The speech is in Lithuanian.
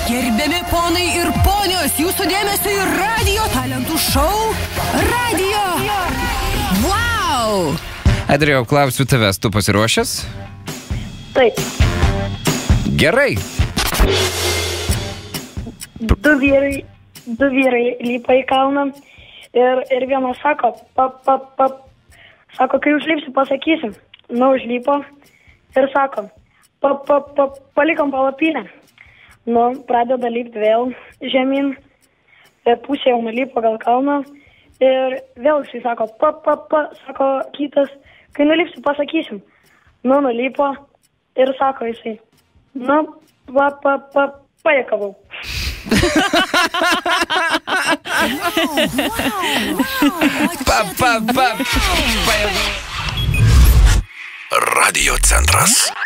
Gerbiami ponai ir ponios, jūsų dėmesio į radio talentų šou Radio. Wow! Adrijau, klausiu tavęs, tu pasiruošęs? Taip. Gerai. Du vyrai lipa į kalną ir vienas sako, sako, kai užlipsi, pasakysim. Nu, užlipo ir sako, palikom palapinę. Nu, pradeda lipti vėl žemyn, pusė jau nulipo gal kalną ir vėl jisai sako, sako kitas, kai nulipsi, pasakysim. Nu, nulipo ir sako jisai, nu, pajakavau. Radio centras.